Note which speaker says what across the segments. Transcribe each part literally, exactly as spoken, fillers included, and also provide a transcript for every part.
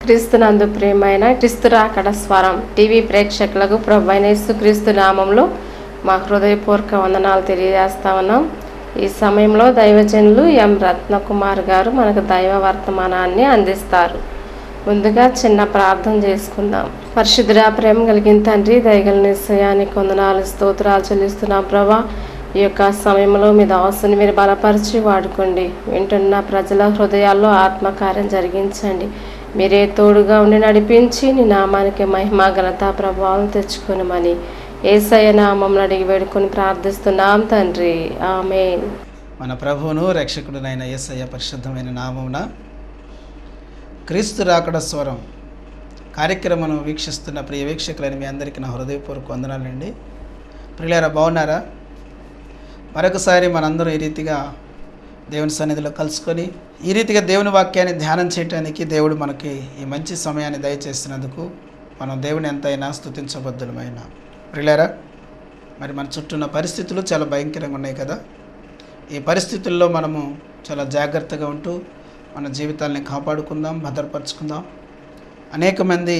Speaker 1: క్రీస్తునందు ప్రియమైన క్రీస్తు రాకడ స్వరం టీవీ ప్రేక్షకులకు ప్రభువైన యేసుక్రీస్తు నామంలో మా హృదయపూర్వక వందనాలు తెలియజేస్తా ఉన్నాం. ఈ సమయంలో దైవజనులు ఎం రత్న కుమార్ గారు మనకు దైవ వర్తమానాన్ని అందిస్తారు. ముందుగా చిన్న ప్రార్థన చేసుకుందాం. పరిశుద్ధుడా, ప్రేమ కలిగిన తండ్రి, దయగల నిశ్చయానికి వందనాలు స్తోత్రాలు చెల్లిస్తున్నాం ప్రభా. ఈ యొక్క సమయంలో మీ దాసుని మీరు బలపరిచి వాడుకోండి. వింటున్న ప్రజల హృదయాల్లో ఆత్మకార్యం జరిగించండి. మీరే తోడుగా ఉండి నడిపించి నీ నామానికి మహిమ ఘనత ప్రభావం తెచ్చుకొనమని యేసయ్య నామమున అడిగి వేడుకొని ప్రార్థిస్తున్నాం తండ్రి, ఆమేన్.
Speaker 2: మన ప్రభువును రక్షకుడునైన యేసయ్య పరిశుద్ధమైన నామమున క్రీస్తు రాకడ స్వరం కార్యక్రమం వీక్షిస్తున్న ప్రియ వీక్షకులని మీ అందరికీ నా హృదయపూర్వక వందనాలండి. ప్రియులారా, బాగున్నారా? మరొకసారి మనందరం ఈ రీతిగా దేవుని సన్నిధిలో కలుసుకొని ఈ రీతిగా దేవుని వాక్యాన్ని ధ్యానం చేయడానికి దేవుడు మనకి ఈ మంచి సమయాన్ని దయచేసినందుకు మనం దేవుని ఎంతైనా స్తుతించబద్దులమైన. ప్రియులారా, మరి మన చుట్టూ ఉన్న పరిస్థితులు చాలా భయంకరంగా ఉన్నాయి కదా. ఈ పరిస్థితుల్లో మనము చాలా జాగ్రత్తగా ఉంటూ మన జీవితాలని కాపాడుకుందాం, భద్రపరుచుకుందాం. అనేక మంది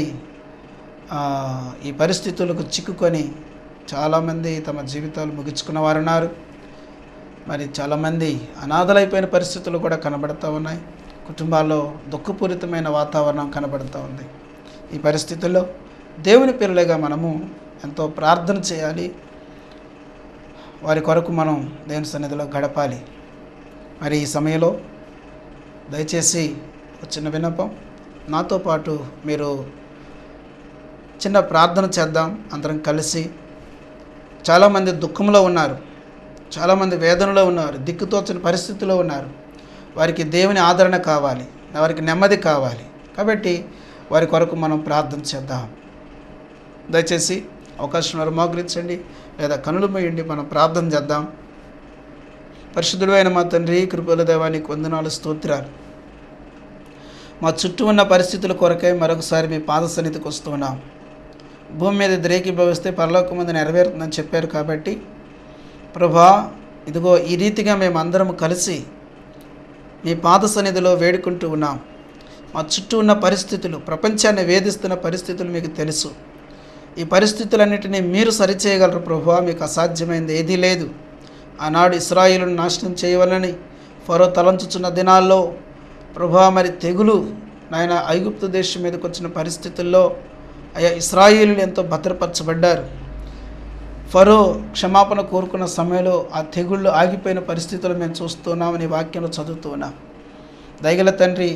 Speaker 2: ఈ పరిస్థితులకు చిక్కుకొని చాలామంది తమ జీవితాలు ముగించుకున్న వారు ఉన్నారు. మరి చాలామంది అనాథలైపోయిన పరిస్థితులు కూడా కనబడుతూ ఉన్నాయి. కుటుంబాల్లో దుఃఖపూరితమైన వాతావరణం కనబడుతూ ఉంది. ఈ పరిస్థితుల్లో దేవుని పిల్లలుగా మనము ఎంతో ప్రార్థన చేయాలి. వారి కొరకు మనం దేవుని సన్నిధిలో గడపాలి. మరి ఈ సమయంలో దయచేసి ఒక చిన్న విన్నపం, నాతో పాటు మీరు చిన్న ప్రార్థన చేద్దాం అందరం కలిసి. చాలామంది దుఃఖంలో ఉన్నారు, చాలామంది వేదనలో ఉన్నారు, దిక్కుతోచని పరిస్థితిలో ఉన్నారు. వారికి దేవుని ఆదరణ కావాలి, వారికి నెమ్మది కావాలి. కాబట్టి వారి కొరకు మనం ప్రార్థన చేద్దాం. దయచేసి అవకాశం వారు మోకరించండి లేదా కనులు మూయండి, మనం ప్రార్థన చేద్దాం. పరిశుద్ధుడైన మా తండ్రి, కృపల దేవానికి వందనాలు, స్తోత్రాలు. మా చుట్టూ ఉన్న పరిస్థితుల కొరకై మరొకసారి మీ పాద సన్నిధికి వస్తున్నాం. భూమి మీద ద్రేకీభవిస్తే పరలోకమందు నెరవేరుతుందని చెప్పారు. కాబట్టి ప్రభా, ఇదిగో ఈ రీతిగా మేము అందరం కలిసి మీ పాద సన్నిధిలో వేడుకుంటూ ఉన్నాం. మా చుట్టూ ఉన్న పరిస్థితులు, ప్రపంచాన్ని వేధిస్తున్న పరిస్థితులు మీకు తెలుసు. ఈ పరిస్థితులన్నిటినీ మీరు సరిచేయగలరు ప్రభా. మీకు అసాధ్యమైనది ఏదీ లేదు. ఆనాడు ఇశ్రాయేలును నాశనం చేయవలని ఫరో తలంచుచున్న దినాల్లో ప్రభా, మరి తెగులు నాయన ఐగుప్తు దేశం మీదకి వచ్చిన పరిస్థితుల్లో అయ్యా ఇశ్రాయేలులు ఎంతో భద్రపరచబడ్డారు. ఫరో క్షమాపణ కోరుకున్న సమయంలో ఆ తెగుళ్ళు ఆగిపోయిన పరిస్థితులు మేము చూస్తున్నామని వాక్యంలో చదువుతూ ఉన్నాం. దయగల తండ్రి,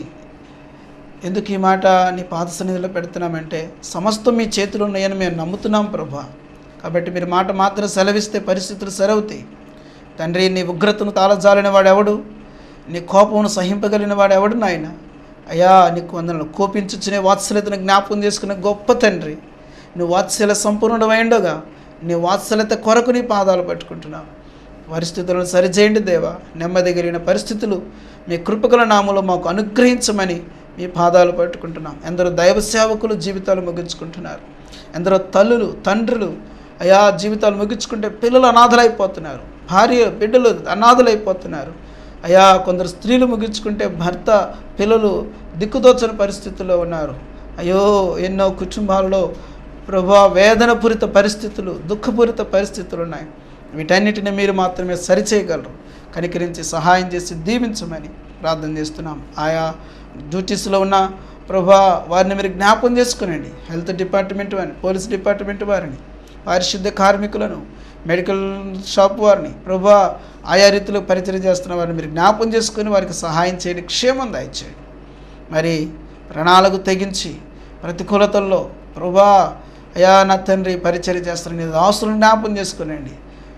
Speaker 2: ఎందుకు ఈ మాట నీ పాద సన్నిధిలో పెడుతున్నామంటే సమస్తం మీ చేతులు ఉన్నాయని మేము నమ్ముతున్నాం ప్రభా. కాబట్టి మీరు మాట మాత్రం సెలవిస్తే పరిస్థితులు సరవుతాయి. తండ్రి, నీ ఉగ్రతను తాళజాలిన వాడెవడు, నీ కోపమును సహింపగలిగిన వాడెవడు నాయన. అయ్యా, నీకు వందనలు. కోపించుచునే వాత్సల్యతను జ్ఞాపకం చేసుకునే గొప్ప తండ్రి, నువ్వు వాత్సల్య సంపూర్ణుడమైండగా నీ వాత్సల్యత కొరకు నీ పాదాలు పట్టుకుంటున్నావు. పరిస్థితులను సరిచేయండి దేవా. నెమ్మది కలిగిన పరిస్థితులు మీ కృపగల నామములో మాకు అనుగ్రహించమని మీ పాదాలు పట్టుకుంటున్నాం. ఎందరో దైవ సేవకులు జీవితాలు ముగించుకుంటున్నారు. ఎందరో తల్లులు, తండ్రులు అయా జీవితాలు ముగించుకుంటే పిల్లలు అనాథలైపోతున్నారు, భార్య బిడ్డలు అనాథలైపోతున్నారు. అయా కొందరు స్త్రీలు ముగించుకుంటే భర్త పిల్లలు దిక్కుదోచని పరిస్థితుల్లో ఉన్నారు. అయ్యో, ఎన్నో కుటుంబాల్లో ప్రభా వేదనపూరిత పరిస్థితులు, దుఃఖపూరిత పరిస్థితులు ఉన్నాయి. వీటన్నిటిని మీరు మాత్రమే సరిచేయగలరు. కనికరించి సహాయం చేసి దీవించమని ప్రార్థన చేస్తున్నాం. ఆయా డ్యూటీస్లో ఉన్న ప్రభా వారిని మీరు జ్ఞాపకం చేసుకునండి. హెల్త్ డిపార్ట్మెంట్ వారిని, పోలీస్ డిపార్ట్మెంట్ వారిని, పారిశుద్ధ కార్మికులను, మెడికల్ షాప్ వారిని ప్రభా ఆయా రీతిలో పరిచయం చేస్తున్న వారిని మీరు జ్ఞాపకం చేసుకుని వారికి సహాయం చేయండి, క్షేమం దయచేయండి. మరి ప్రణాళిక తెగించి ప్రతికూలతల్లో ప్రభా అయా నా తండ్రి పరిచర్య చేస్తున్న నీ దాసులను జ్ఞాపకం చేసుకునండి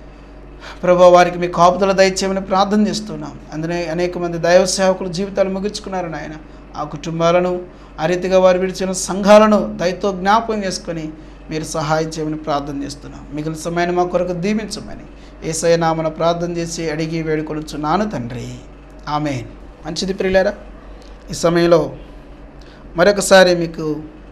Speaker 2: ప్రభా. వారికి మీ కాపుదల దయచేయమని ప్రార్థన చేస్తున్నాం. అందునే అనేక మంది దైవ సేవకులు జీవితాలు ముగించుకున్నారు నాయన. ఆ కుటుంబాలను, ఆ రీతిగా వారు విడిచిన సంఘాలను దయతో జ్ఞాపకం చేసుకొని మీరు సహాయం చేయమని ప్రార్థన చేస్తున్నాం. మిగిలిన సమయాన్ని మా కొరకు దీవించమని యేసయ్య నామమున ప్రార్థన చేసి అడిగి వేడుకొనుచున్నాను తండ్రి, ఆమేన్. మంచిది ప్రియులారా, ఈ సమయంలో మరొకసారి మీకు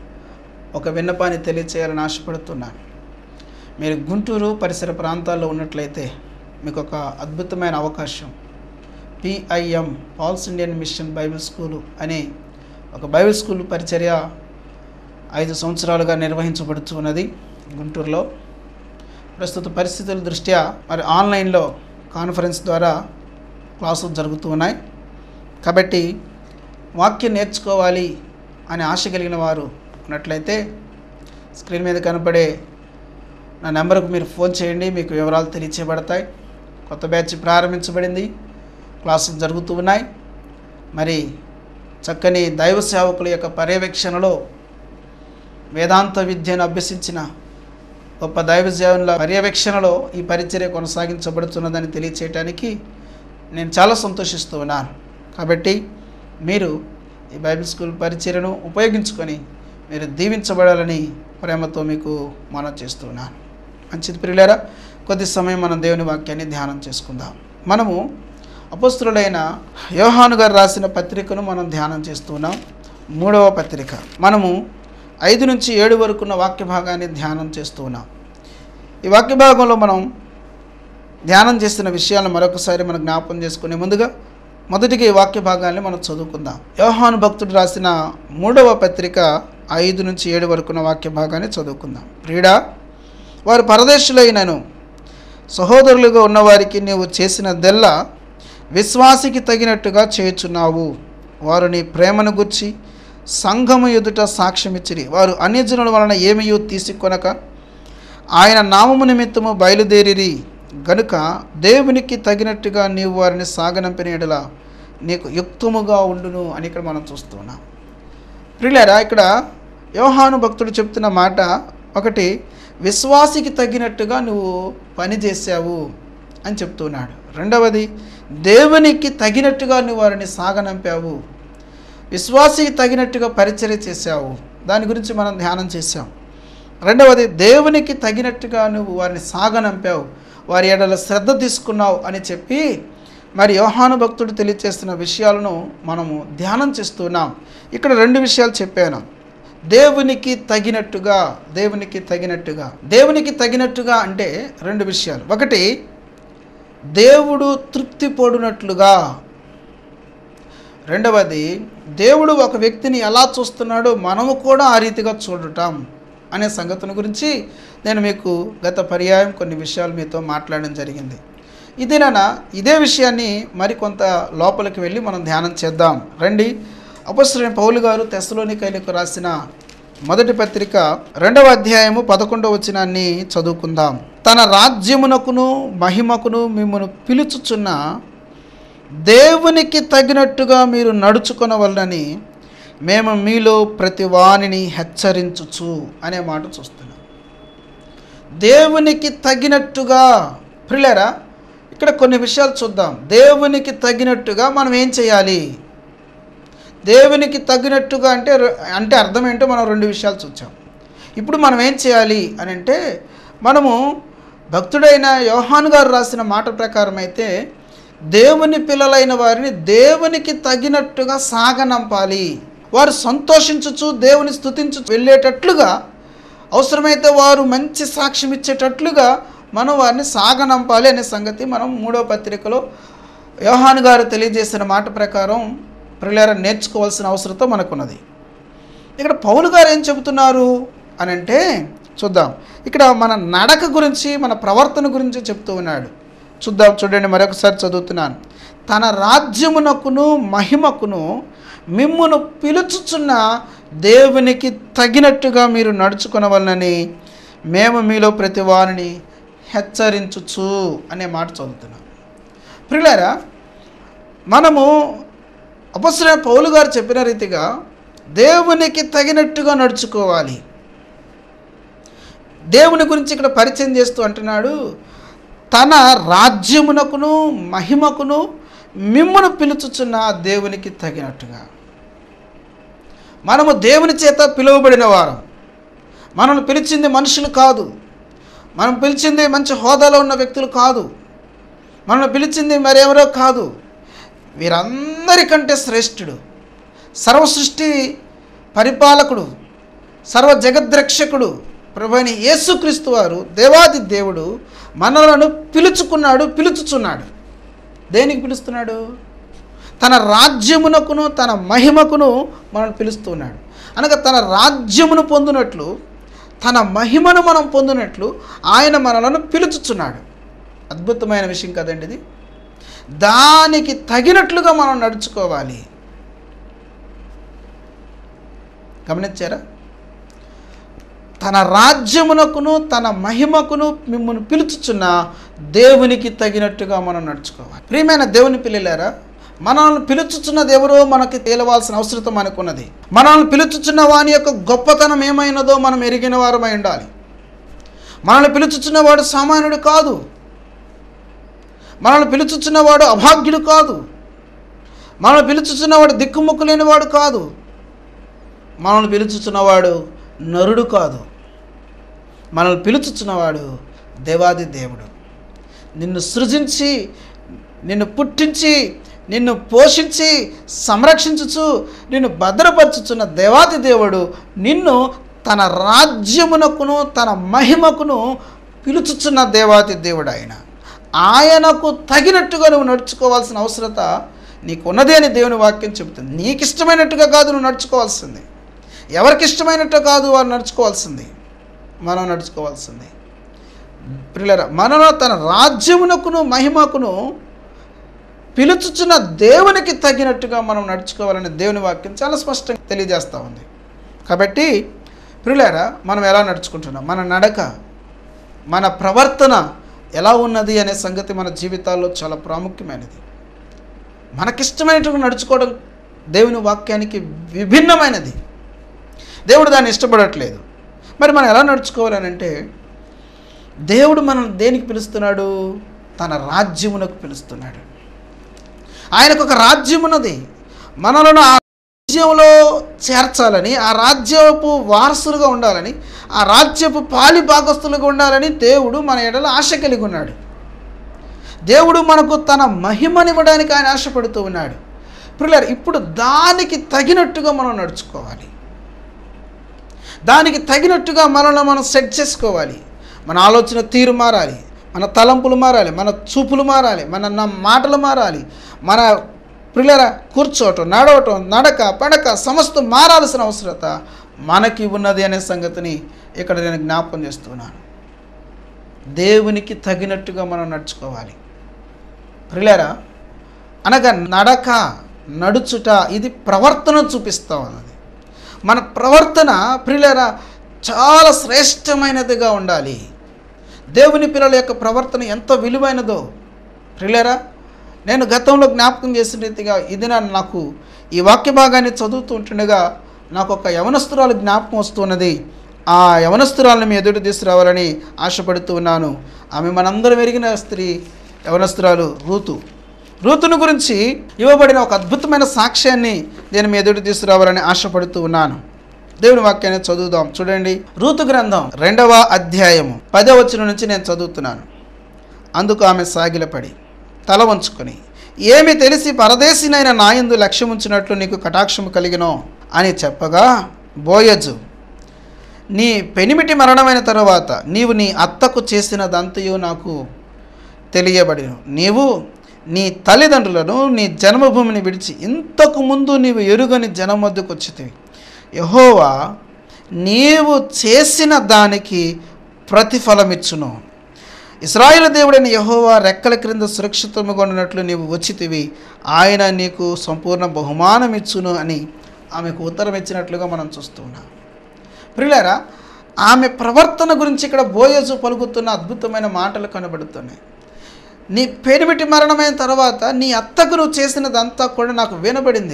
Speaker 2: ఒక విన్నపాన్ని తెలియచేయాలని ఆశపడుతున్నాను. మీరు గుంటూరు పరిసర ప్రాంతాల్లో ఉన్నట్లయితే మీకు ఒక అద్భుతమైన అవకాశం. PIM Paul's Indian mission Bible school అనే ఒక బైబిల్ స్కూల్ పరిచర్య ఐదు సంవత్సరాలుగా నిర్వహించబడుతూ ఉన్నది గుంటూరులో. ప్రస్తుత పరిస్థితుల దృష్ట్యా మరి ఆన్లైన్లో కాన్ఫరెన్స్ ద్వారా క్లాసులు జరుగుతూ ఉన్నాయి. కాబట్టి వాక్యం నేర్చుకోవాలి అనే ఆశ కలిగిన వారు ఉన్నట్లయితే స్క్రీన్ మీద కనపడే నా నెంబర్కు మీరు ఫోన్ చేయండి, మీకు వివరాలు తెలియచేయబడతాయి. కొత్త బ్యాచ్ ప్రారంభించబడింది, క్లాసులు జరుగుతూ ఉన్నాయి. మరి చక్కని దైవ సేవకుల యొక్క పర్యవేక్షణలో వేదాంత విద్యను అభ్యసించిన గొప్ప దైవ సేవకుల పర్యవేక్షణలో ఈ పరిచర్య కొనసాగించబడుతున్నదని తెలియచేయడానికి నేను చాలా సంతోషిస్తూ ఉన్నాను. కాబట్టి మీరు ఈ బైబిల్ స్కూల్ పరిచర్యను ఉపయోగించుకొని మీరు దీవించబడాలని ప్రేమతో మీకు మనం చేస్తున్నాను. మంచిది ప్రియులారా, కొద్ది సమయం మనం దేవుని వాక్యాన్ని ధ్యానం చేసుకుందాం. మనము అపోస్తలుడైన యోహాను గారు రాసిన పత్రికను మనం ధ్యానం చేస్తున్నాం. మూడవ పత్రిక మనము ఐదు నుంచి ఏడు వరకు ఉన్న వాక్య భాగాన్ని ధ్యానం చేస్తూ ఉన్నాం. ఈ వాక్య భాగంలో మనం ధ్యానం చేసిన విషయాలను మరొకసారి మనం జ్ఞాపకం చేసుకునే ముందుగా మొదటిగా ఈ వాక్య భాగాన్ని మనం చదువుకుందాం. యోహాను భక్తుడు రాసిన మూడవ పత్రిక ఐదు నుంచి ఏడు వరకు ఉన్న వాక్య భాగాన్ని చదువుకుందాం. ప్రియుడా, వారు పరదేశులైనను సహోదరులుగా ఉన్నవారికి నీవు చేసినదెల్లా విశ్వాసికి తగినట్టుగా చేయుచున్నావు. వారు నీ ప్రేమను గుర్చి సంఘము ఎదుట సాక్ష్యమిచ్చిరి. వారు అన్యజనుల వలన ఏమయూ తీసుకొనక ఆయన నామము నిమిత్తము బయలుదేరిరి గనుక దేవునికి తగినట్టుగా నీవు వారిని సాగనంపిన యెడల నీకు యుక్తముగా ఉండును అని ఇక్కడ మనం చూస్తున్నాం. ప్రియులారా, ఇక్కడ యోహాను భక్తుడు చెప్తున్న మాట ఒకటి, విశ్వాసికి తగినట్టుగా నువ్వు పని చేశావు అని చెప్తున్నాడు. రెండవది, దేవునికి తగినట్టుగా నువ్వు వారిని సాగనంపావు, విశ్వాసికి తగినట్టుగా పరిచర్య చేశావు. దాని గురించి మనం ధ్యానం చేశాం. రెండవది, దేవునికి తగినట్టుగా నువ్వు వారిని సాగనంపావు, వారి ఎడల శ్రద్ధ తీసుకున్నావు అని చెప్పి మరి యోహాను భక్తుడు తెలియచేస్తున్న విషయాలను మనము ధ్యానం చేస్తున్నాం. ఇక్కడ రెండు విషయాలు చెప్పాను. దేవునికి తగినట్టుగా, దేవునికి తగినట్టుగా దేవునికి తగినట్టుగా అంటే రెండు విషయాలు. ఒకటి, దేవుడు తృప్తి పడినట్లుగా. రెండవది, దేవుడు ఒక వ్యక్తిని ఎలా చూస్తున్నాడో మనము కూడా ఆ రీతిగా చూడటం అనే సంగతిని గురించి నేను మీకు గత పర్యాయం కొన్ని విషయాలు మీతో మాట్లాడడం జరిగింది. ఇదేనా ఇదే విషయాన్ని మరికొంత లోపలికి వెళ్ళి మనం ధ్యానం చేద్దాం. రండి, అపోస్తలుడైన పౌలు గారు తెస్సలోనికైలకు రాసిన మొదటి పత్రిక రెండవ అధ్యాయము పదకొండవ వచనాన్ని చదువుకుందాం. తన రాజ్యమునకును మహిమకును మిమ్మను పిలుచుచున్న దేవునికి తగినట్టుగా మీరు నడుచుకొనవలనని మేము మీలో ప్రతి వానిని హెచ్చరించుచు అనే మాట చూస్తున్నాం. దేవునికి తగినట్టుగా. ప్రియులారా, ఇక్కడ కొన్ని విషయాలు చూద్దాం. దేవునికి తగినట్టుగా మనం ఏం చేయాలి? దేవునికి తగినట్టుగా అంటే అంటే అర్థం ఏంటో మనం రెండు విషయాలు చూసాం. ఇప్పుడు మనం ఏం చేయాలి అని అంటే, మనము భక్తుడైన యోహాను గారు రాసిన మాట ప్రకారం అయితే దేవుని పిల్లలైన వారిని దేవునికి తగినట్టుగా సాగనంపాలి. వారు సంతోషించుచు దేవుని స్తుతించు వెళ్ళేటట్లుగా, అవసరమైతే వారు మంచి సాక్ష్యం ఇచ్చేటట్లుగా మనం వారిని సాగనంపాలి అనే సంగతి మనం మూడో పత్రికలో యోహాను గారు తెలియజేసిన మాట ప్రకారం ప్రియులారా నేర్చుకోవాల్సిన అవసరత మనకున్నది. ఇక్కడ పౌలు గారు ఏం చెబుతున్నారు అని అంటే చూద్దాం. ఇక్కడ మన నడక గురించి, మన ప్రవర్తన గురించి చెప్తూ ఉన్నాడు. చూద్దాం, చూడండి, మరొకసారి చదువుతున్నాను. తన రాజ్యమునకును మహిమకును మిమ్మును పిలుచుచున్న దేవునికి తగినట్టుగా మీరు నడుచుకొనవలనని మేము మీలో ప్రతి వారిని హెచ్చరించుచు అనే మాట చదువుతున్నాం. ప్రియులారా, మనము అపోస్తలుడైన పౌలు గారు చెప్పిన రీతిగా దేవునికి తగినట్టుగా నడుచుకోవాలి. దేవుని గురించి ఇక్కడ పరిచయం చేస్తూ అంటున్నాడు, తన రాజ్యమునకును మహిమకును మిమ్మును పిలుచుచున్న దేవునికి తగినట్టుగా. మనము దేవుని చేత పిలువబడిన వారం. మనల్ని పిలిచింది మనుషులు కాదు, మనం పిలిచింది మంచి హోదాలో ఉన్న వ్యక్తులు కాదు, మనల్ని పిలిచింది మరెవరో కాదు. వీరందరికంటే శ్రేష్ఠుడు, సర్వసృష్టి పరిపాలకుడు, సర్వ జగద్రక్షకుడు ప్రభువైన యేసుక్రీస్తు వారు, దేవాది దేవుడు మనలను పిలుచుకున్నాడు, పిలుచుచున్నాడు. దేనికి పిలుస్తున్నాడు? తన రాజ్యమునకును తన మహిమకును మనల్ని పిలుస్తున్నాడు. అనగా తన రాజ్యమును పొందినట్లు, తన మహిమను మనం పొందినట్లు ఆయన మనలను పిలుచుచున్నాడు. అద్భుతమైన విషయం కదండి ఇది. దానికి తగినట్లుగా మనం నడుచుకోవాలి. గమనించారా? తన రాజ్యమునకును తన మహిమకును మిమ్మల్ని పిలుచుచున్న దేవునికి తగినట్టుగా మనం నడుచుకోవాలి. ప్రియమైన దేవుని పిల్లలారా, మనల్ని పిలుచుచున్న దేవుడో మనకి తేలవాల్సిన అవసరం మనకున్నది. మనల్ని పిలుచుచున్న వాని యొక్క గొప్పతనం ఏమైనదో మనం ఎరిగిన వారమై ఉండాలి. మనల్ని పిలుచుచున్నవాడు సామాన్యుడు కాదు. మనల్ని పిలుచుచున్నవాడు అభాగ్యుడు కాదు. మనల్ని పిలుచుచున్నవాడు దిక్కుముక్కు లేనివాడు కాదు. మనల్ని పిలుచుచున్నవాడు నరుడు కాదు. మనల్ని పిలుచుచున్నవాడు దేవాది దేవుడు. నిన్ను సృజించి, నిన్ను పుట్టించి, నిన్ను పోషించి, సంరక్షించుచు, నిన్ను భద్రపరచుచున్న దేవాది దేవుడు నిన్ను తన రాజ్యమునకును తన మహిమకును పిలుచుచున్న దేవాది దేవుడు. ఆయన ఆయనకు తగినట్టుగా నువ్వు నడుచుకోవాల్సిన అవసరత నీకున్నదే అని దేవుని వాక్యం చెబుతుంది. నీకు ఇష్టమైనట్టుగా కాదు నువ్వు నడుచుకోవాల్సింది. ఎవరికి ఇష్టమైనట్టు కాదు వారు నడుచుకోవాల్సింది. మనం నడుచుకోవాల్సింది. ప్రియులారా, మనలో తన రాజ్యమునకును మహిమకును పిలుచుచున్న దేవునికి తగినట్టుగా మనం నడుచుకోవాలని దేవుని వాక్యం చాలా స్పష్టంగా తెలియజేస్తూ ఉంది. కాబట్టి ప్రియులారా, మనం ఎలా నడుచుకుంటున్నాం, మన నడక, మన ప్రవర్తన ఎలా ఉన్నది అనే సంగతి మన జీవితాల్లో చాలా ప్రాముఖ్యమైనది. మనకిష్టమైనట్టుగా నడుచుకోవడం దేవుని వాక్యానికి విభిన్నమైనది. దేవుడు దాన్ని ఇష్టపడట్లేదు. మరి మనం ఎలా నడుచుకోవాలని అంటే, దేవుడు మనం దేనికి పిలుస్తున్నాడు? తన రాజ్యమునకు పిలుస్తున్నాడు. ఆయనకు ఒక రాజ్యం ఉన్నది. మనలను ఆ రాజ్యంలో చేర్చాలని, ఆ రాజ్యపు వారసులుగా ఉండాలని, ఆ రాజ్యపు పాలి భాగస్తులుగా ఉండాలని దేవుడు మన ఎడల ఆశ కలిగి ఉన్నాడు. దేవుడు మనకు తన మహిమనివ్వడానికి ఆయన ఆశపడుతూ ఉన్నాడు. ప్రియులారా, ఇప్పుడు దానికి తగినట్టుగా మనం నడుచుకోవాలి. దానికి తగినట్టుగా మనల్ని మనం సెట్ చేసుకోవాలి. మన ఆలోచన తీరు మారాలి, మన తలంపులు మారాలి, మన చూపులు మారాలి, మన మాటలు మారాలి, మన ప్రియులారా కూర్చోవటం, నడవటం, నడక, పడక సమస్తం మారాల్సిన అవసరత మనకి ఉన్నది అనే సంగతిని ఇక్కడ నేను జ్ఞాపకం చేస్తున్నాను. దేవునికి తగినట్టుగా మనం నడుచుకోవాలి. ప్రియులారా, అనగా నడక, నడుచుట ఇది ప్రవర్తన చూపిస్తూ ఉన్నది. మన ప్రవర్తన ప్రియులారా చాలా శ్రేష్టమైనదిగా ఉండాలి. దేవుని పిల్లల యొక్క ప్రవర్తన ఎంత విలువైనదో ప్రియులారా, నేను గతంలో జ్ఞాపకం చేసిన రీతిగా ఇది నాకు ఈ వాక్య భాగాన్ని చదువుతూ ఉంటుండగా నాకు ఒక యవనస్తురాలు జ్ఞాపకం వస్తున్నది. ఆ యవనస్తురాలను మీ ఎదుట తీసుకురావాలని ఆశపడుతూ ఉన్నాను. ఆమె మనందరం ఎరిగిన స్త్రీ, యవనస్తురాలు రూతు. రూతును గురించి ఇవ్వబడిన ఒక అద్భుతమైన సాక్ష్యాన్ని నేను మీ ఎదుట తీసుకురావాలని ఆశపడుతూ ఉన్నాను. దేవుని వాక్యాన్ని చదువుదాం. చూడండి, రూతు గ్రంథం రెండవ అధ్యాయము పదవ వచనం నుంచి నేను చదువుతున్నాను. అందుకు ఆమె సాగిలపడి తల వంచుకొని, ఏమి తెలిసి పరదేశినైన నాయందు లక్ష్యముంచినట్లు నీకు కటాక్షము కలిగినో అని చెప్పగా, బోయజు, నీ పెనిమిటి మరణమైన తరువాత నీవు నీ అత్తకు చేసినదంతయు నాకు తెలియబడిను. నీవు నీ తల్లిదండ్రులను నీ జన్మభూమిని విడిచి ఇంతకు ముందు నీవు ఎరుగని జనం వద్దకు వచ్చితివి. యెహోవా నీవు చేసిన దానికి ప్రతిఫలమిచ్చును. ఇశ్రాయేలు దేవుడైన యెహోవా రెక్కల క్రింద సురక్షితముగా ఉన్నట్లు నీవు వచ్చితివి. ఆయన నీకు సంపూర్ణ బహుమానం ఇచ్చును అని ఆమెకు ఉత్తరం ఇచ్చినట్లుగా మనం చూస్తున్నాం. ప్రియులారా, ఆమె ప్రవర్తన గురించి ఇక్కడ బోయజు పలుకుతున్న అద్భుతమైన మాటలు కనబడుతున్నాయి. నీ పెనిమిటి మరణమైన తర్వాత నీ అత్తకు నువ్వు చేసినదంతా కూడా నాకు వినబడింది.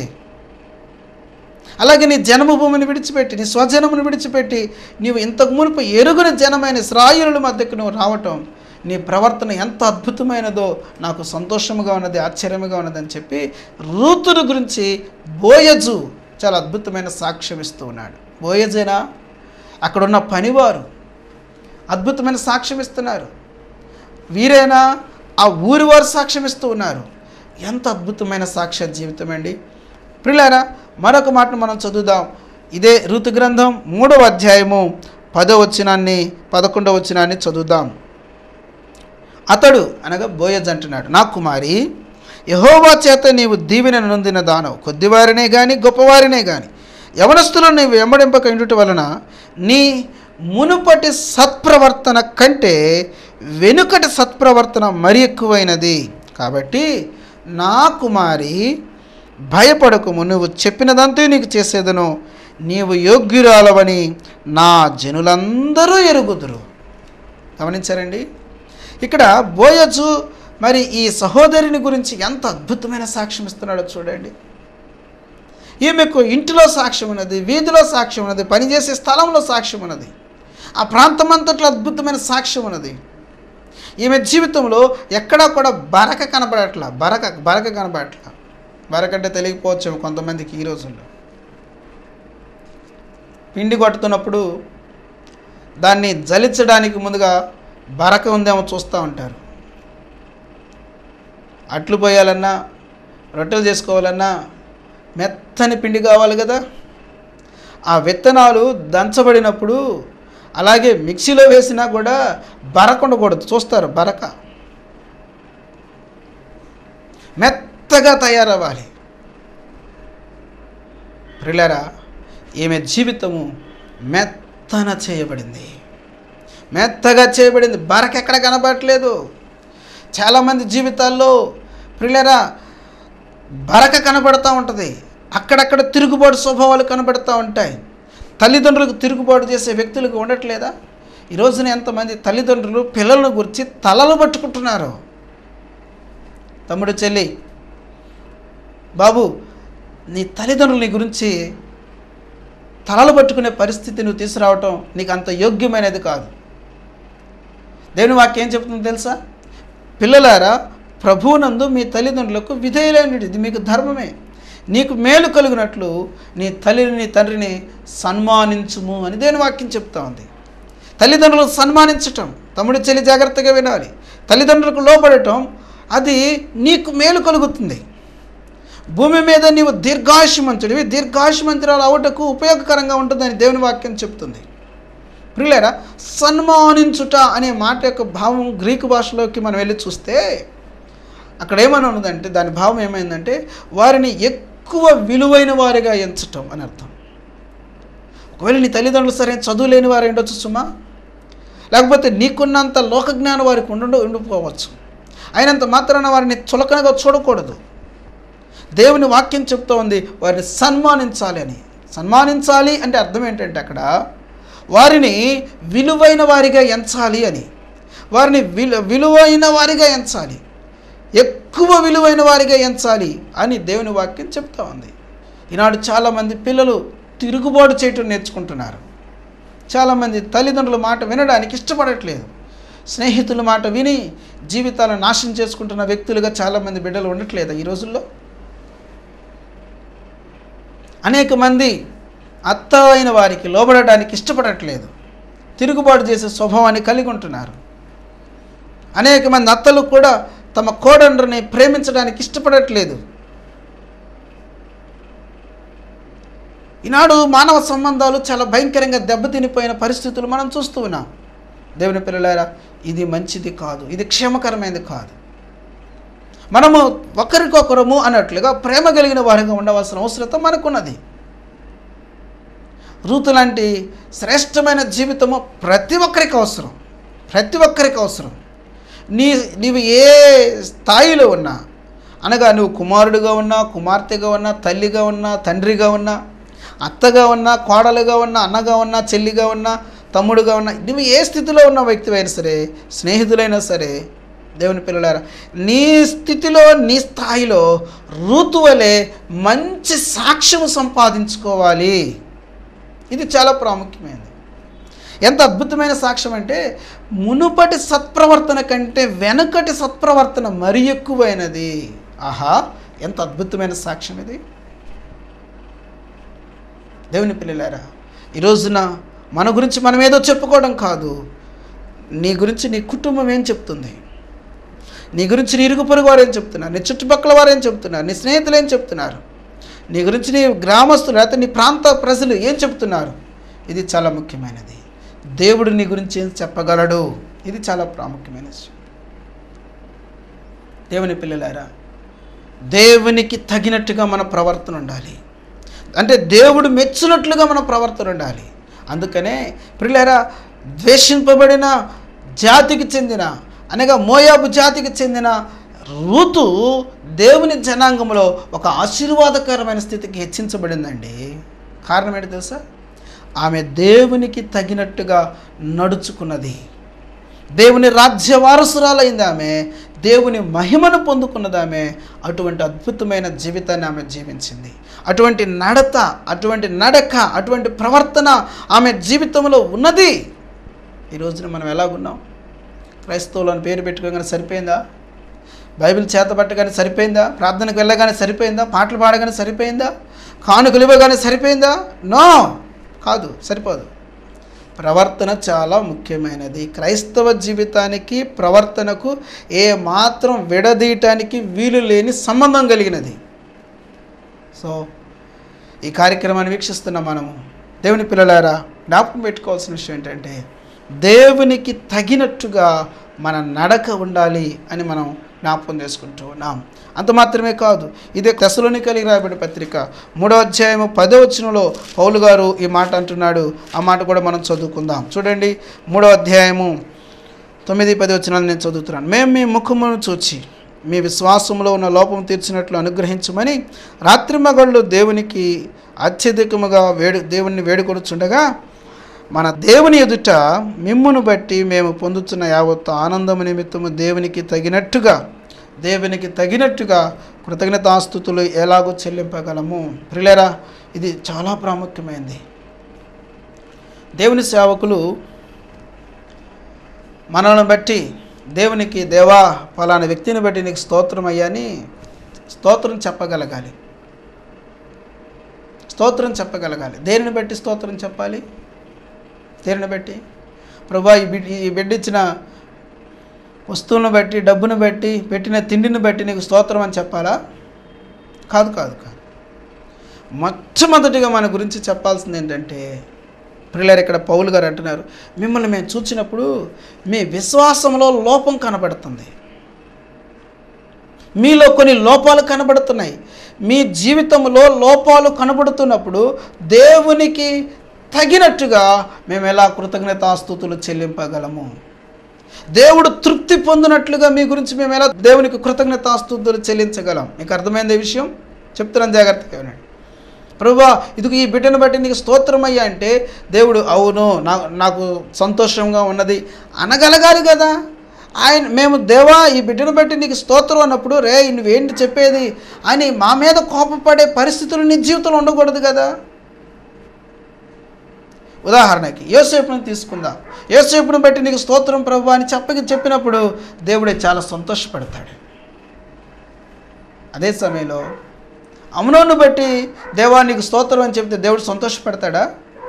Speaker 2: అలాగే నీ జన్మభూమిని విడిచిపెట్టి, నీ స్వజనమును విడిచిపెట్టి నీవు ఇంతకు మునుపు ఎరుగున జనమైన ఇశ్రాయేలుల మధ్యకు నువ్వు రావటం, నీ ప్రవర్తన ఎంత అద్భుతమైనదో నాకు సంతోషముగా ఉన్నది, ఆశ్చర్యముగా ఉన్నది అని చెప్పి రూతును గురించి బోయజు చాలా అద్భుతమైన సాక్ష్యం ఇస్తూ ఉన్నాడు. బోయజేనా, అక్కడున్న పనివారు అద్భుతమైన సాక్ష్యం ఇస్తున్నారు. వీరేనా, ఆ ఊరి వారు సాక్ష్యం ఇస్తూ ఉన్నారు. ఎంత అద్భుతమైన సాక్ష్య జీవితం అండి. ప్రియులారా, మరొక మాటను మనం చదువుదాం. ఇదే ఋతు గ్రంథం మూడవ అధ్యాయము పదో వచనాన్ని పదకొండవ వచనాన్ని చదువుదాం. అతడు అనగా బోయజ్ అంటున్నాడు, నా కుమారి, యెహోవా చేత నీవు దీవెన నొందిన దానవు, కొద్దివారినే కానీ గొప్పవారినే కానీ యవనస్తులను నీవు వెంబడింపక ఉండుట వలన నీ మునుపటి సత్ప్రవర్తన కంటే వెనుకటి సత్ప్రవర్తన మరి ఎక్కువైనది. కాబట్టి నా కుమారి, భయపడకుము, నువ్వు చెప్పినదంతా నీకు చేసేదను, నీవు యోగ్యురాలవని నా జనులందరూ ఎరుగుదురు. గమనించారండి, ఇక్కడ బోయజు మరి ఈ సహోదరిని గురించి ఎంత అద్భుతమైన సాక్ష్యం ఇస్తున్నాడో చూడండి. ఈమెకు ఇంటిలో సాక్ష్యం ఉన్నది, వీధిలో సాక్ష్యం ఉన్నది, పనిచేసే స్థలంలో సాక్ష్యం ఉన్నది, ఆ ప్రాంతం అంతట్లో అద్భుతమైన సాక్ష్యం ఉన్నది. ఈమె జీవితంలో ఎక్కడా కూడా బరక కనబడట్లా, బరక బరక కనబడట్లా. బరక అంటే తెలియకపోవచ్చు కొంతమందికి ఈ రోజుల్లో. పిండి కొట్టుతున్నప్పుడు దాన్ని జలించడానికి ముందుగా బరక ఉందేమో చూస్తూ ఉంటారు. అట్లు పోయాలన్నా, రొట్టెలు చేసుకోవాలన్నా మెత్తని పిండి కావాలి కదా. ఆ విత్తనాలు దంచబడినప్పుడు అలాగే మిక్సీలో వేసినా కూడా బరక ఉండకూడదు. చూస్తారు, బరక మెత్తగా తయారవ్వాలి. ప్రియులారా, ఈమె జీవితము మెత్తన చేయబడింది, మెత్తగా చేయబడింది. బరక ఎక్కడ కనబడట్లేదు. చాలామంది జీవితాల్లో ప్రియులారా బరక కనబడుతూ ఉంటుంది, అక్కడక్కడ తిరుగుబాటు స్వభావాలు కనబడుతూ ఉంటాయి. తల్లిదండ్రులకు తిరుగుబాటు చేసే వ్యక్తులకు ఉండట్లేదా? ఈ రోజున ఎంతమంది తల్లిదండ్రులు పిల్లలను గురించి తలలు పట్టుకుంటున్నారు. తమ్ముడు, చెల్లి, బాబు, నీ తల్లిదండ్రులు నీ గురించి తలలు పట్టుకునే పరిస్థితి నువ్వు తీసుకురావటం నీకు అంత యోగ్యమైనది కాదు. దేవుని వాక్యం ఏం చెప్తుందో తెలుసా? పిల్లలారా, ప్రభువునందు మీ తల్లిదండ్రులకు విధేయులైనది, ఇది మీకు ధర్మమే. నీకు మేలు కలుగునట్లు నీ తల్లిని నీ తండ్రిని సన్మానించుము అని దేవుని వాక్యం చెప్తా ఉంది. తల్లిదండ్రులకు సన్మానించటం, తమ్ముడు చెల్లి జాగ్రత్తగా వినాలి. తల్లిదండ్రులకు లోబడటం అది నీకు మేలు కలుగుతుంది. భూమి మీద నీవు దీర్ఘాయుష్మంతుడివి, దీర్ఘాయుష్మంతురాలు అవుటకు ఉపయోగకరంగా ఉంటుందని దేవుని వాక్యం చెప్తుంది. ప్రియులారా, సన్మానించుట అనే మాట యొక్క భావం గ్రీకు భాషలోకి మనం వెళ్ళి చూస్తే అక్కడ ఏమని ఉన్నదంటే, దాని భావం ఏమైందంటే వారిని ఎక్కువ విలువైన వారిగా ఎంచటం అని అర్థం. ఒకవేళ నీ తల్లిదండ్రులు సరే చదువు లేని వారు ఉండొచ్చు సుమా, లేకపోతే నీకున్నంత లోకజ్ఞానం వారికి ఉండ ఉండిపోవచ్చు. అయినంత మాత్రాన వారిని చులకనగా చూడకూడదు. దేవుని వాక్యం చెప్తూ ఉంది వారిని సన్మానించాలి అని. సన్మానించాలి అంటే అర్థం ఏంటంటే అక్కడ వారిని విలువైన వారిగా ఎంచాలి అని. వారిని విలు విలువైన వారిగా ఎంచాలి, ఎక్కువ విలువైన వారిగా ఎంచాలి అని దేవుని వాక్యం చెప్తా ఉంది. ఈనాడు చాలామంది పిల్లలు తిరుగుబాటు చేయటం నేర్చుకుంటున్నారు. చాలామంది తల్లిదండ్రుల మాట వినడానికి ఇష్టపడట్లేదు. స్నేహితుల మాట విని జీవితాలను నాశనం చేసుకుంటున్న వ్యక్తులుగా చాలామంది బిడ్డలు ఉండట్లేదు ఈ రోజుల్లో. అనేక మంది అత్త అయిన వారికి లోబడడానికి ఇష్టపడట్లేదు, తిరుగుబాటు చేసే స్వభావాన్ని కలిగి ఉంటున్నారు. అనేక మంది అత్తలు కూడా తమ కోడండ్రుని ప్రేమించడానికి ఇష్టపడట్లేదు. ఈనాడు మానవ సంబంధాలు చాలా భయంకరంగా దెబ్బతినిపోయిన పరిస్థితులు మనం చూస్తూ ఉన్నాం. దేవుని పిల్లలారా, ఇది మంచిది కాదు, ఇది క్షేమకరమైనది కాదు. మనము ఒకరికొకరము అన్నట్లుగా ప్రేమ కలిగిన వారిగా ఉండవలసిన అవసరం మనకున్నది. రూతు లాంటి శ్రేష్టమైన జీవితము ప్రతి ఒక్కరికి అవసరం, ప్రతి ఒక్కరికి అవసరం. నీ నీవు ఏ స్థాయిలో ఉన్నా, అనగా నువ్వు కుమారుడిగా ఉన్నా, కుమార్తెగా ఉన్నా, తల్లిగా ఉన్నా, తండ్రిగా ఉన్నా, అత్తగా ఉన్నా, కోడలుగా ఉన్నా, అన్నగా ఉన్నా, చెల్లిగా ఉన్నా, తమ్ముడుగా ఉన్నా, నువ్వు ఏ స్థితిలో ఉన్న వ్యక్తివైనా సరే, స్నేహితులైనా సరే, దేవుని పిల్లలారా, నీ స్థితిలో నీ స్థాయిలో రూతు వలె మంచి సాక్ష్యం సంపాదించుకోవాలి. ఇది చాలా ప్రాముఖ్యమైనది. ఎంత అద్భుతమైన సాక్ష్యం అంటే మునుపటి సత్ప్రవర్తన కంటే వెనుకటి సత్ప్రవర్తన మరి ఎక్కువైనది. ఆహా, ఎంత అద్భుతమైన సాక్ష్యం ఇది. దేవుని పిల్లలారా, ఈ రోజున మన గురించి మనం ఏదో చెప్పుకోవడం కాదు, నీ గురించి నీ కుటుంబం ఏం చెప్తుంది, నీ గురించి నీ ఇరుగు పొరుగు వారు ఏం చెప్తున్నారు, నీ చుట్టుపక్కల వారు ఏం చెప్తున్నారు, నీ స్నేహితులు ఏం చెప్తున్నారు, నీ గురించి నీ గ్రామస్తులు లేకపోతే నీ ప్రాంత ప్రజలు ఏం చెప్తున్నారు, ఇది చాలా ముఖ్యమైనది. దేవుడు నీ గురించి ఏం చెప్పగలడు, ఇది చాలా ప్రాముఖ్యమైన విషయం. దేవుని పిల్లలారా, దేవునికి తగినట్టుగా మన ప్రవర్తన ఉండాలి. అంటే దేవుడు మెచ్చినట్లుగా మన ప్రవర్తన ఉండాలి. అందుకనే ప్రియులారా, ద్వేషింపబడిన జాతికి చెందిన అనగా మోయాబు జాతికి చెందిన రూతు దేవుని జనాంగంలో ఒక ఆశీర్వాదకరమైన స్థితికి హెచ్చించబడిందండి. కారణం ఏంటి తెలుసా? ఆమె దేవునికి తగినట్టుగా నడుచుకున్నది. దేవుని రాజ్య వారసురాలైంది ఆమె. దేవుని మహిమను పొందుకున్నది ఆమె. అటువంటి అద్భుతమైన జీవితాన్ని ఆమె జీవించింది. అటువంటి నడత, అటువంటి నడక, అటువంటి ప్రవర్తన ఆమె జీవితంలో ఉన్నది. ఈ రోజున మనం ఎలాగున్నాం? క్రైస్తవులను పేరు పెట్టుకోగానే సరిపోయిందా? బైబిల్ చేతబట్టగానే సరిపోయిందా? ప్రార్థనకు వెళ్ళగానే సరిపోయిందా? పాటలు పాడగానే సరిపోయిందా? కానుకలు ఇవ్వగానే సరిపోయిందా? నో, కాదు, సరిపోదు. ప్రవర్తన చాలా ముఖ్యమైనది. క్రైస్తవ జీవితానికి ప్రవర్తనకు ఏ మాత్రం విడదీయటానికి వీలు లేని సంబంధం కలిగినది. సో ఈ కార్యక్రమాన్ని వీక్షిస్తున్న మనము దేవుని పిల్లలారా, జ్ఞాపకం పెట్టుకోవాల్సిన విషయం ఏంటంటే దేవునికి తగినట్టుగా మన నడక ఉండాలి అని మనం జ్ఞాపకం చేసుకుంటూ ఉన్నాం. అంత మాత్రమే కాదు, ఇదే తెస్సలోనికీయులకు రాయబడిన పత్రిక మూడో అధ్యాయము పదో వచనంలో పౌలు గారు ఈ మాట అంటున్నాడు. ఆ మాట కూడా మనం చదువుకుందాం. చూడండి, మూడో అధ్యాయము తొమ్మిది పది వచనాలు నేను చదువుతున్నాను. మేము మీ ముఖమును చూచి మీ విశ్వాసంలో ఉన్న లోపం తీర్చినట్లు అనుగ్రహించమని రాత్రి మగళ్ళు దేవునికి అత్యధికముగా వేడు దేవుని వేడుకొనుచుండగా మన దేవుని ఎదుట మిమ్మును బట్టి మేము పొందుతున్న యావత్తు ఆనందము నిమిత్తము దేవునికి తగినట్టుగా దేవునికి తగినట్టుగా కృతజ్ఞతాస్తుతులు ఎలాగో చెల్లింపగలము. ప్రియులారా, ఇది చాలా ప్రాముఖ్యమైనది. దేవుని సేవకులు మనల్ని బట్టి దేవునికి, దేవా ఫలానా వ్యక్తిని బట్టి నీకు స్తోత్రం అయ్యాని స్తోత్రం చెప్పగలగాలి. స్తోత్రం చెప్పగలగాలి. దేనిని బట్టి స్తోత్రం చెప్పాలి? దేనిని బట్టి? ప్రభువా, ఈ బిడ్డ ఈ బిడ్డ ఇచ్చిన వస్తువులను బట్టి, డబ్బును బట్టి, పెట్టిన తిండిని బట్టి నీకు స్తోత్రం అని చెప్పాలా? కాదు కాదు కాదు మొట్టమొదటిగా మన గురించి చెప్పాల్సింది ఏంటంటే, ప్రియులారా, ఇక్కడ పౌలు గారు అంటున్నారు, మిమ్మల్ని మేము చూసినప్పుడు మీ విశ్వాసంలో లోపం కనబడుతుంది. మీలో కొన్ని లోపాలు కనబడుతున్నాయి. మీ జీవితంలో లోపాలు కనబడుతున్నప్పుడు దేవునికి తగినట్టుగా మేము ఎలా కృతజ్ఞతాస్తుతులు చెల్లింపగలము? దేవుడు తృప్తి పొందినట్లుగా మీ గురించి మేము ఎలా దేవునికి కృతజ్ఞతాస్తుతులు చెల్లించగలం? మీకు అర్థమైంది ఈ విషయం? చెప్తున్నాను, జాగ్రత్తగా వినండి. ప్రభువా, ఇదిగో ఈ బిడ్డను బట్టి నీకు స్తోత్రం అయ్యా అంటే దేవుడు అవును నా నాకు సంతోషంగా ఉన్నది అనగలగాలి కదా. ఆయన మేము దేవా ఈ బిడ్డను బట్టి నీకు స్తోత్రం అన్నప్పుడు, రే నువ్వేంటి చెప్పేది అని మా మీద కోపపడే పరిస్థితులు నీ జీవితంలో ఉండకూడదు కదా. ఉదాహరణకి యోసేపును తీసుకుందాం. యోసేపును బట్టి నీకు స్తోత్రం ప్రభువా అని చెప్పకి చెప్పినప్పుడు దేవుడే చాలా సంతోషపడతాడు. అదే సమయంలో అమ్నోను బట్టి దేవా నీకు స్తోత్రం అని చెప్తే దేవుడు సంతోషపడతాడా?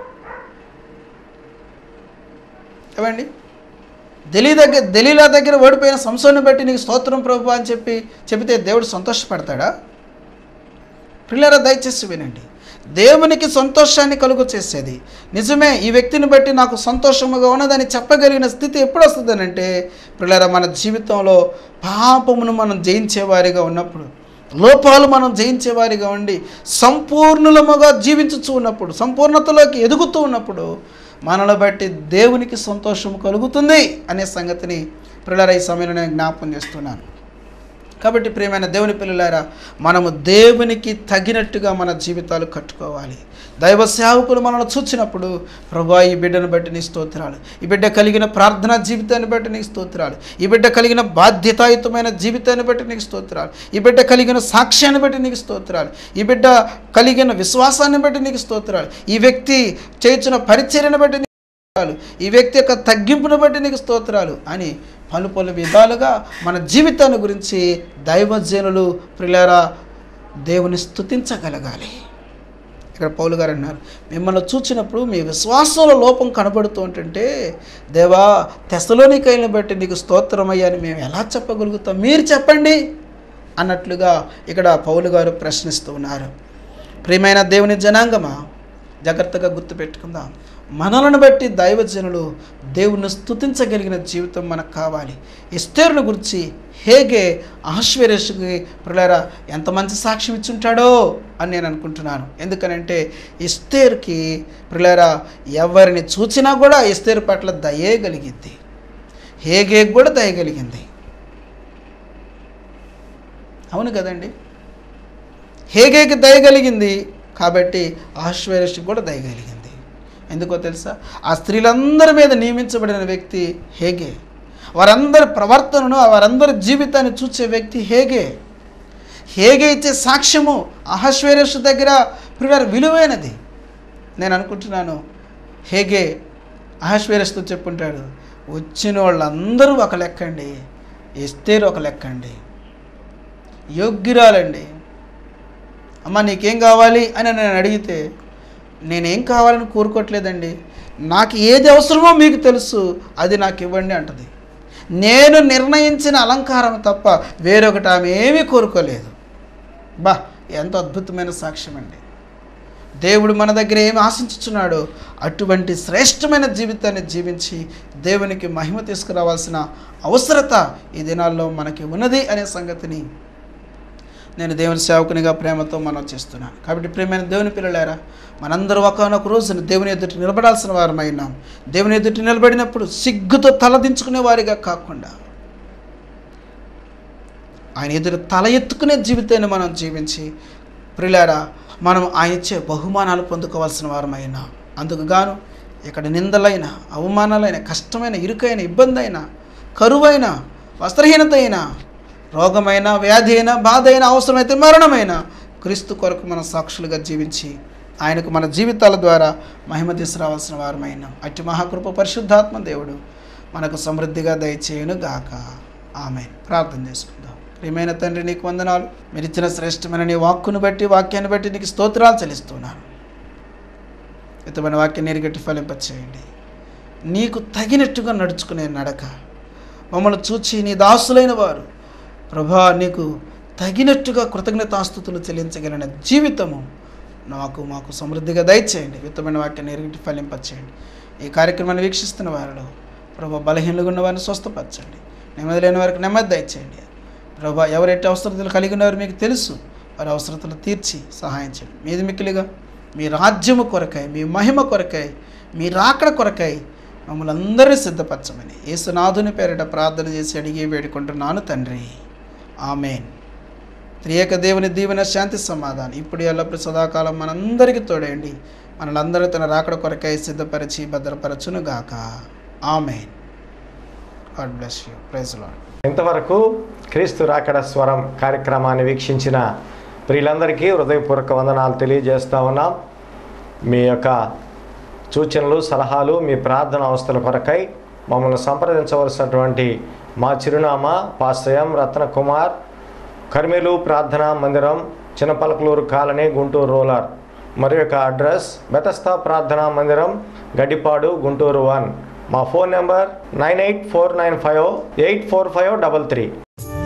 Speaker 2: ఏమండి? దెలీ దగ్గర దెలీలా దగ్గర ఓడిపోయిన సంసోను బట్టి నీకు స్తోత్రం ప్రభువా అని చెప్పి చెబితే దేవుడు సంతోషపడతాడా? ప్రియులారా, దయచేసి వినండి. దేవునికి సంతోషాన్ని కలుగు చేసేది నిజమే. ఈ వ్యక్తిని బట్టి నాకు సంతోషముగా ఉన్నదని చెప్పగలిగిన స్థితి ఎప్పుడు వస్తుందనంటే, ప్రియులారా, మన జీవితంలో పాపమును మనం జయించేవారిగా ఉన్నప్పుడు, లోపాలు మనం జయించేవారిగా ఉండి సంపూర్ణులముగా జీవించుతూ ఉన్నప్పుడు, సంపూర్ణతలోకి ఎదుగుతూ ఉన్నప్పుడు మనల్ని బట్టి దేవునికి సంతోషం కలుగుతుంది అనే సంగతిని ప్రియులారా ఈ సమయంలో నేను జ్ఞాపకం చేస్తున్నాను. కాబట్టి ప్రియమైన దేవుని పిల్లలారా, మనము దేవునికి తగినట్టుగా మన జీవితాలు కట్టుకోవాలి. దైవ సేవకులు మనల్ని చూచినప్పుడు, ప్రభువా ఈ బిడ్డను బట్టి నీ స్తోత్రాలు, ఈ బిడ్డ కలిగిన ప్రార్థనా జీవితాన్ని బట్టి నీకు స్తోత్రాలు, ఈ బిడ్డ కలిగిన బాధ్యతాయుతమైన జీవితాన్ని బట్టి నీకు స్తోత్రాలు, ఈ బిడ్డ కలిగిన సాక్ష్యాన్ని బట్టి నీకు స్తోత్రాలు, ఈ బిడ్డ కలిగిన విశ్వాసాన్ని బట్టి నీకు స్తోత్రాలు, ఈ వ్యక్తి చేస్తున్న పరిచర్యను బట్టి నీకు స్తోత్రాలు, ఈ వ్యక్తి యొక్క తగ్గింపును బట్టి నీకు స్తోత్రాలు అని పలు పలు విధాలుగా మన జీవితాన్ని గురించి దైవజనులు ప్రియులారా దేవుని స్తుతించగలగాలి. ఇక్కడ పౌలు గారు అన్నారు, మిమ్మల్ని చూచినప్పుడు మీ విశ్వాసంలో లోపం కనబడుతూ ఉంటుంటే దేవా తెస్సలోనికీయులను బట్టి నీకు స్తోత్రమయ్యా అని మేము ఎలా చెప్పగలుగుతాం? మీరు చెప్పండి అన్నట్లుగా ఇక్కడ పౌలు గారు ప్రశ్నిస్తూ ఉన్నారు. ప్రియమైన దేవుని జనాంగమా, జాగ్రత్తగా గుర్తుపెట్టుకుందాం. మనలను బట్టి దైవజనులు దేవుణ్ణి స్తుతించగలిగిన జీవితం మనకు కావాలి. ఎస్తేరును గురించి హేగే అహష్వేరోషుకి ప్రియులారా ఎంత మంచి సాక్ష్యం ఇచ్చుంటాడో అని నేను అనుకుంటున్నాను. ఎందుకనంటే ఎస్తేరుకి ప్రియులారా ఎవరిని చూసినా కూడా ఎస్తేరు పట్ల దయే కలిగింది, హేగే కూడా దయ కలిగింది. అవును కదండి, హేగేకి దయ కలిగింది కాబట్టి అహష్వేరోషుకి కూడా దయ కలిగింది. ఎందుకో తెలుసా, ఆ స్త్రీలందరి మీద నియమించబడిన వ్యక్తి హేగే. వారందరి ప్రవర్తనను వారందరి జీవితాన్ని చూసే వ్యక్తి హేగే. హేగే ఇచ్చే సాక్ష్యము అహష్వేరోషు దగ్గర ప్రియులారా విలువైనది. నేను అనుకుంటున్నాను హేగే అహష్వేరోషుతో చెప్పుంటాడు, వచ్చిన వాళ్ళందరూ ఒక లెక్కండి, ఎస్తేరు ఒక లెక్కండి, యోగ్యురాలండి. అమ్మ నీకేం కావాలి అని నేను అడిగితే నేనేం కావాలని కోరుకోవట్లేదండి, నాకు ఏది అవసరమో మీకు తెలుసు, అది నాకు ఇవ్వండి అంటది. నేను నిర్ణయించిన అలంకారం తప్ప వేరొకటి ఆమె ఏమీ కోరుకోలేదు. బా ఎంత అద్భుతమైన సాక్ష్యం అండి. దేవుడు మన దగ్గర ఏమి ఆశించుచున్నాడో అటువంటి శ్రేష్టమైన జీవితాన్ని జీవించి దేవునికి మహిమ తీసుకురావాల్సిన అవసరత ఈ దినాల్లో మనకి ఉన్నది అనే సంగతిని నేను దేవుని సేవకునిగా ప్రేమతో మనం చేస్తున్నాను. కాబట్టి ప్రియమైన దేవుని పిల్లలారా, మనందరూ ఒకనొక రోజున దేవుని ఎదుటి నిలబడాల్సిన వారమైనాం. దేవుని ఎదుటి నిలబడినప్పుడు సిగ్గుతో తలదించుకునే వారిగా కాకుండా ఆయన ఎదురు తల ఎత్తుకునే జీవితాన్ని మనం జీవించి ప్రియులారా మనం ఆయన ఇచ్చే బహుమానాలు పొందుకోవాల్సిన వారమైనా. అందుకు గాను ఇక్కడ నిందలైన, అవమానాలైన, కష్టమైన, ఇరుకైన, ఇబ్బంది అయినా, కరువైన, వస్త్రహీనత అయినా, రోగమైన, వ్యాధి అయినా, బాధ అయినా, అవసరమైతే మరణమైన క్రీస్తు కొరకు మనం సాక్షులుగా జీవించి ఆయనకు మన జీవితాల ద్వారా మహిమ తీసుకురావాల్సిన వారమైన అట్టి మహాకృప పరిశుద్ధాత్మ దేవుడు మనకు సమృద్ధిగా దయచేయును గాక. ఆమేన్. ప్రార్థన చేసుకుందాం. ప్రియమైన తండ్రి, నీకు వందనాలు. మీరు ఇచ్చిన శ్రేష్టమైన నీ వాక్కును బట్టి, వాక్యాన్ని బట్టి నీకు స్తోత్రాలు చెల్లిస్తున్నాను. ఇతమైన వాక్యాన్ని ఎరిగట్టి ఫలింపచేయండి. నీకు తగినట్టుగా నడుచుకునే నడక, మమ్మల్ని చూచి నీ దాసులైన వారు ప్రభా నీకు తగినట్టుగా కృతజ్ఞతాస్తుతులు చెల్లించగలిగిన జీవితము నాకు మాకు సమృద్ధిగా దయచేయండి. విత్తమైన వాక్యాన్ని ఎరిగి ఫలింపచేయండి. ఈ కార్యక్రమాన్ని వీక్షిస్తున్న వారిలో ప్రభా బలహీనలుగా ఉన్న వారిని స్వస్థపరచండి. నెమ్మది లేని వారికి నెమ్మది దయచేయండి. ప్రభా ఎవరైతే అవసరతలు కలిగి ఉన్నారో మీకు తెలుసు, వారి అవసరతలు తీర్చి సహాయం చేయండి. మీది మిక్కిలిగా మీ రాజ్యము కొరకై, మీ మహిమ కొరకై, మీ రాకడ కొరకై మమ్మల్ని అందరినీ సిద్ధపరచమని యేసునాథుని పేరిట ప్రార్థన చేసి అడిగి వేడుకుంటున్నాను తండ్రి. ఆమేన్. త్రియేక దేవుని దీవెన, శాంతి, సమాధానం ఇప్పుడు ఎల్లప్పుడు సదాకాలం మనందరికీ తోడేయండి. మనలందరూ తన రాకడ కొరకై సిద్ధపరిచి భద్రపరచును గాక. Amen. God bless you. Praise Lord.
Speaker 3: ఇంతవరకు క్రీస్తు రాకడ స్వరం కార్యక్రమాన్ని వీక్షించిన ప్రియులందరికీ హృదయపూర్వక వందనాలు తెలియజేస్తూ ఉన్నాం. మీ యొక్క సూచనలు, సలహాలు, మీ ప్రార్థన అవస్థల కొరకై మమ్మల్ని సంప్రదించవలసినటువంటి మా చిరునామా పాస్టర్ రత్న కుమార్, కర్మేలు ప్రార్థనా మందిరం, చిన్నపలకలూరు కాలనీ, గుంటూరు రూరల్. మరి యొక్క అడ్రస్ బెతస్తా ప్రార్థనా మందిరం, గడ్డిపాడు, గుంటూరు వన్. మా phone number nine eight four nine five eight four five double three.